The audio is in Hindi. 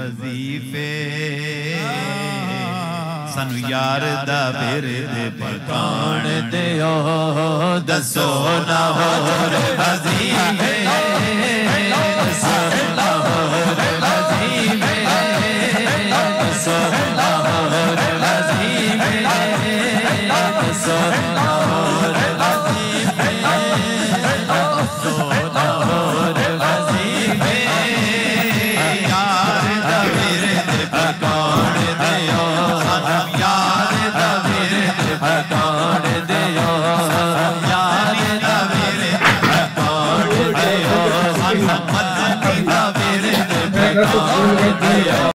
वजीफे सानू यार दा विरद पकाण दियो दसो ना होर वजीफे दसो ना होर वजीफे दसो ना होर वजीफे दसो ना होर वजीफे दसो ना होर वजीफे यार दा विरद पकाण दियो सानू यार दा विरद पकाण दियो यार दा विरद पकाण दियो सानू मदनी दा विरद पकाण दियो।